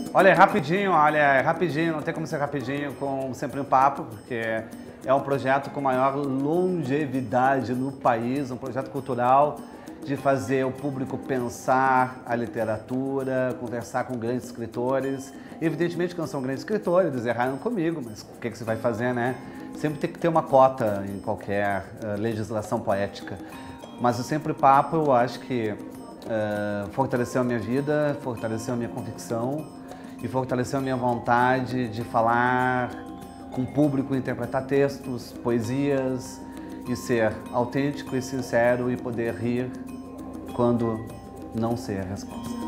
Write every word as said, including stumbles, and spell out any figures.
Olha, é rapidinho, olha, é rapidinho, não tem como ser rapidinho com Sempre um Papo, porque é um projeto com maior longevidade no país, um projeto cultural de fazer o público pensar a literatura, conversar com grandes escritores. Evidentemente que não são grandes escritores, eles erraram comigo, mas o que, que você vai fazer, né? Sempre tem que ter uma cota em qualquer uh, legislação poética. Mas o Sempre Papo, eu acho que uh, fortaleceu a minha vida, fortaleceu a minha convicção e fortaleceu a minha vontade de falar com o público, interpretar textos, poesias e ser autêntico e sincero e poder rir quando não sei a resposta.